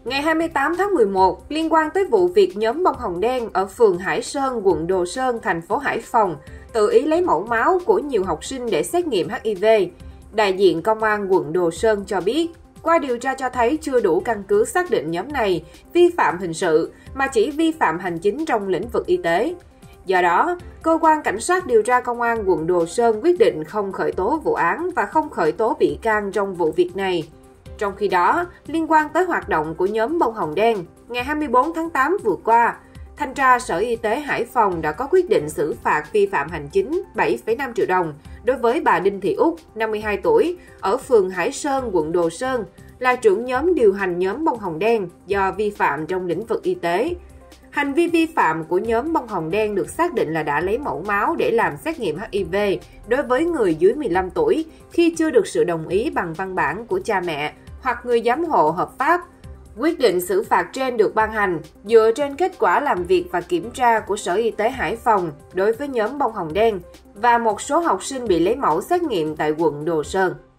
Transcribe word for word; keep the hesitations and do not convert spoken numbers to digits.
Ngày hai mươi tám tháng mười một, liên quan tới vụ việc nhóm bông hồng đen ở phường Hải Sơn, quận Đồ Sơn, thành phố Hải Phòng tự ý lấy mẫu máu của nhiều học sinh để xét nghiệm H I V, đại diện Công an quận Đồ Sơn cho biết, qua điều tra cho thấy chưa đủ căn cứ xác định nhóm này vi phạm hình sự, mà chỉ vi phạm hành chính trong lĩnh vực y tế. Do đó, Cơ quan Cảnh sát điều tra Công an quận Đồ Sơn quyết định không khởi tố vụ án và không khởi tố bị can trong vụ việc này. Trong khi đó, liên quan tới hoạt động của nhóm bông hồng đen, ngày hai mươi tư tháng tám vừa qua, Thanh tra Sở Y tế Hải Phòng đã có quyết định xử phạt vi phạm hành chính bảy phẩy năm triệu đồng đối với bà Đinh Thị Út, năm mươi hai tuổi, ở phường Hải Sơn, quận Đồ Sơn, là trưởng nhóm điều hành nhóm bông hồng đen do vi phạm trong lĩnh vực y tế. Hành vi vi phạm của nhóm bông hồng đen được xác định là đã lấy mẫu máu để làm xét nghiệm H I V đối với người dưới mười lăm tuổi khi chưa được sự đồng ý bằng văn bản của cha mẹ hoặc người giám hộ hợp pháp. Quyết định xử phạt trên được ban hành dựa trên kết quả làm việc và kiểm tra của Sở Y tế Hải Phòng đối với nhóm bông hồng đen và một số học sinh bị lấy mẫu xét nghiệm tại quận Đồ Sơn.